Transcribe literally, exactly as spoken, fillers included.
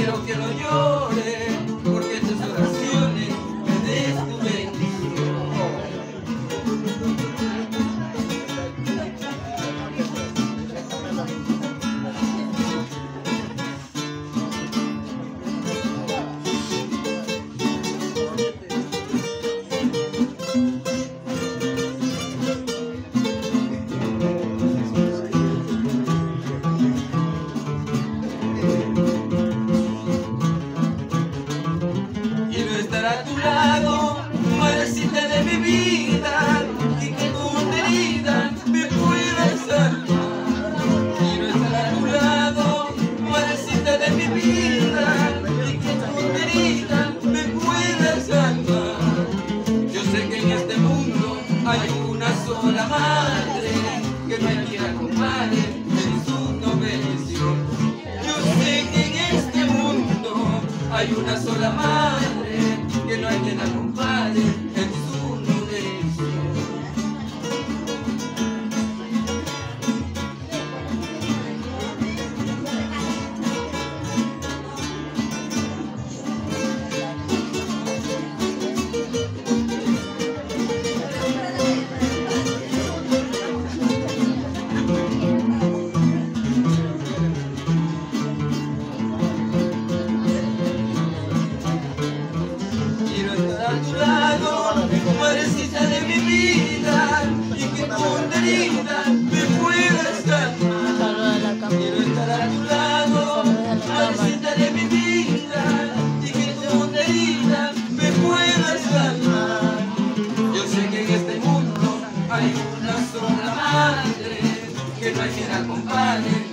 quiero que no llore, porque tus oraciones me des tu bendición. A tu lado, madrecita de mi vida, y que tu herida me pueda salvar. Quiero estar a tu lado, madrecita de mi vida, y que tu herida me pueda salvar. Yo sé que en este mundo hay una sola madre, que me quiera compadre, Jesús no me venció. Yo sé que en este mundo hay una sola madre, que no hay quien la compare, Jesús no venció. A tu lado, madrecita de mi vida, y que tu herida me puedas calmar. Quiero estar a tu lado, madrecita de mi vida, y que tu herida me puedas calmar. Yo sé que en este mundo hay una sola madre, que no hay quien la compare.